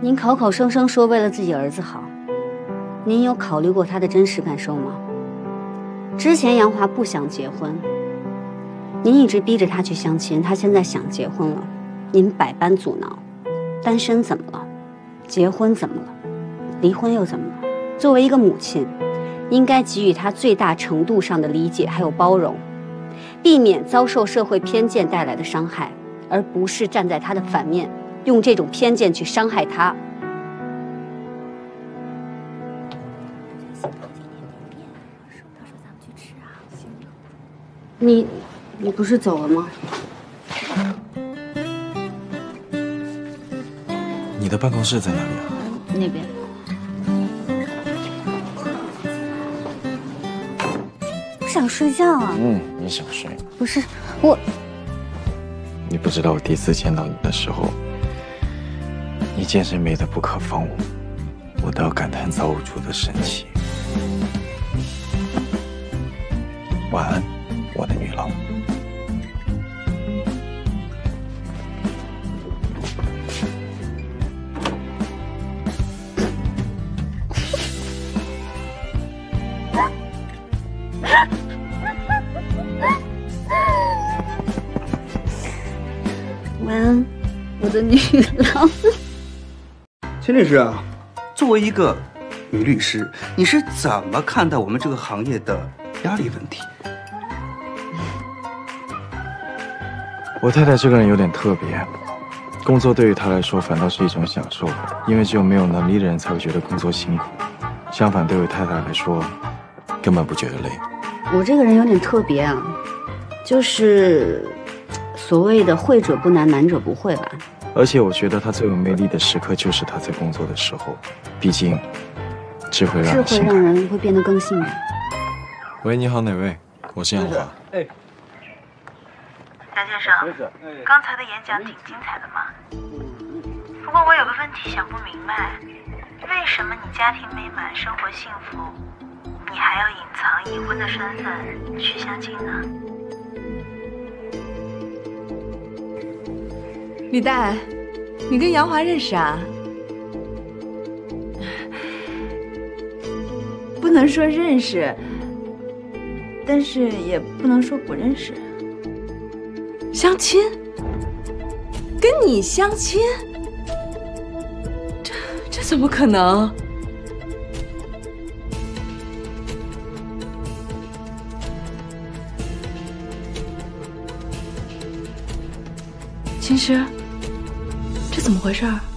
您口口声声说为了自己儿子好，您有考虑过他的真实感受吗？之前杨华不想结婚，您一直逼着他去相亲，他现在想结婚了，您百般阻挠。单身怎么了？结婚怎么了？离婚又怎么了？作为一个母亲，应该给予他最大程度上的理解还有包容，避免遭受社会偏见带来的伤害，而不是站在他的反面，用这种偏见去伤害他。你不是走了吗？ 你的办公室在哪里啊？ 那边。我想睡觉啊。 你想睡？ 不是我。 你不知道我第一次见到你的时候，你简直美得不可方物，我都要感叹造物主的神奇。晚安，我的女郎。 晚安，我的女郎。 秦律师啊，作为一个女律师，你是怎么看待我们这个行业的压力问题？ 我太太这个人有点特别，工作对于她来说反倒是一种享受，因为只有没有能力的人才会觉得工作辛苦。相反，对于太太来说，根本不觉得累。 我这个人有点特别啊，就是所谓的会者不难，难者不会吧。 而且我觉得她最有魅力的时刻就是她在工作的时候，毕竟智慧让人会变得更性感。 喂，你好，哪位？我是杨华。 杨先生，刚才的演讲挺精彩的嘛。不过我有个问题想不明白，为什么你家庭美满，生活幸福，你还要隐藏已婚的身份去相亲呢？ 李诞，你跟杨华认识啊？不能说认识，但是也不能说不认识。相亲？跟你相亲？这怎么可能？秦师，这怎么回事？